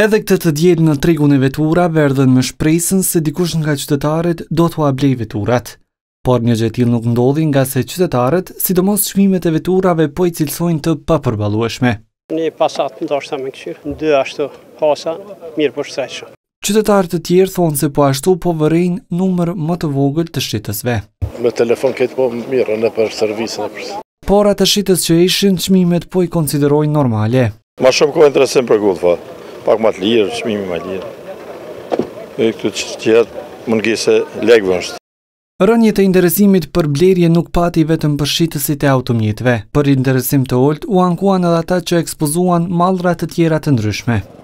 Edhe këtë të diel në tregun e veturave erdhën me shpresën se dikush nga qytetarët do t'u blej veturat. Por një gjë e tillë nuk ndodhi nga se qytetarët, sidomos çmimet e veturave po i cilësojnë të papërballueshme. Një Passat ndoshta me këshirë, dy ashtu pasa, mirë po shtreqshëm. Qytetarë të tjerë thonë se po ashtu po vërejnë numër më të vogël të shitësve. Me telefon këtë po mirë në për servisën e përse. Por ata shitës që ishin, çmimet po i konsiderojnë normale. Ma shumë ko interesim për gullë, pak ma të lirë, çmimi ma lirë. Këtë që tjetë mungese legëve është. Rënje të interesimit për blerje nuk pati vetëm për shitësit e automjetëve. Për interesim të ulët u ankuan edhe ata që ekspozuan mallra të tjera të ndryshme.